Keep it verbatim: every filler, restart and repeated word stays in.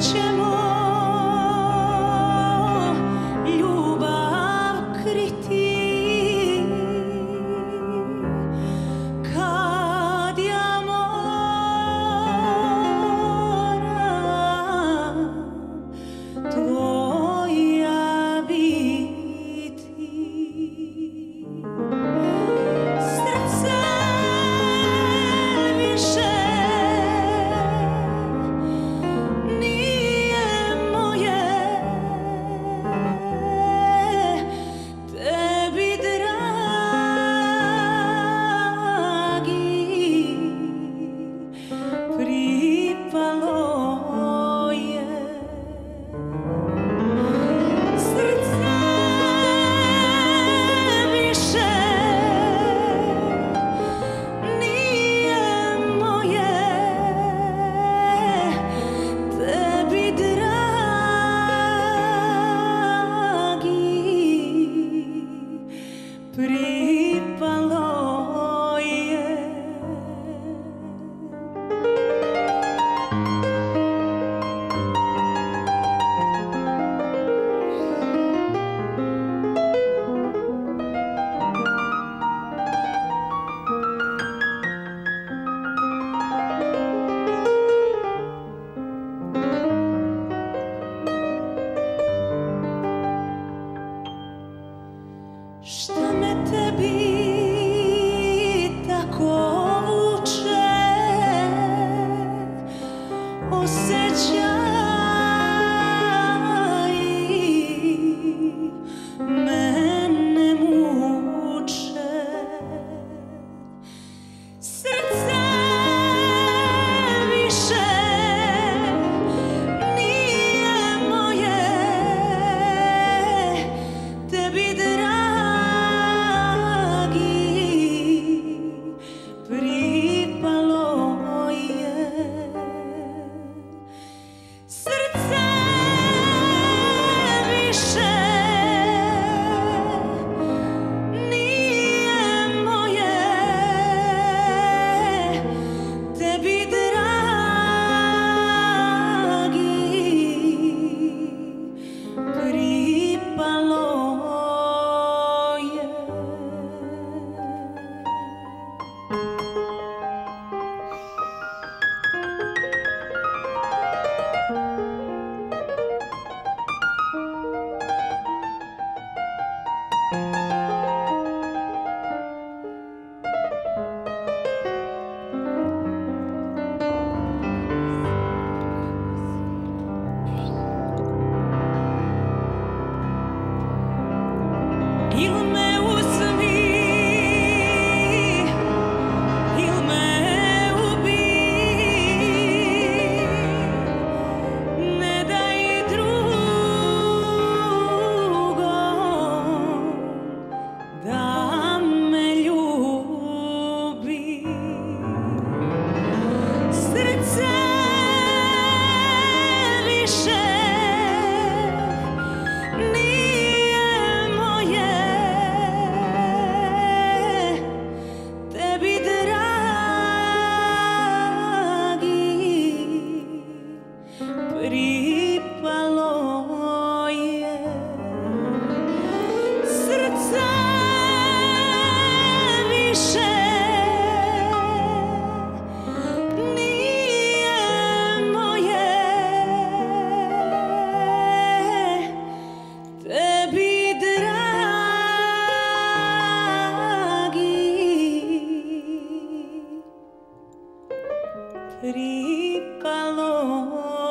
ćemo ljubav kriti kad ja moram tvoja biti. Srce više nije moje, tebi dragi pripalo je. Srce više nije moje, tebi dragi pripalo je. Šta me tebi tako vuče, osjećaji mene muče. Srce više nije moje, tebi pripalo je. Srce više nije moje, tebi dragi pripalo je. Il me uzmi, il me ubij, ne daj drugom da me ljubi. Srce više nije moje, tebi dragi pripalo je. Srce više nije moje, tebi dragi pripalo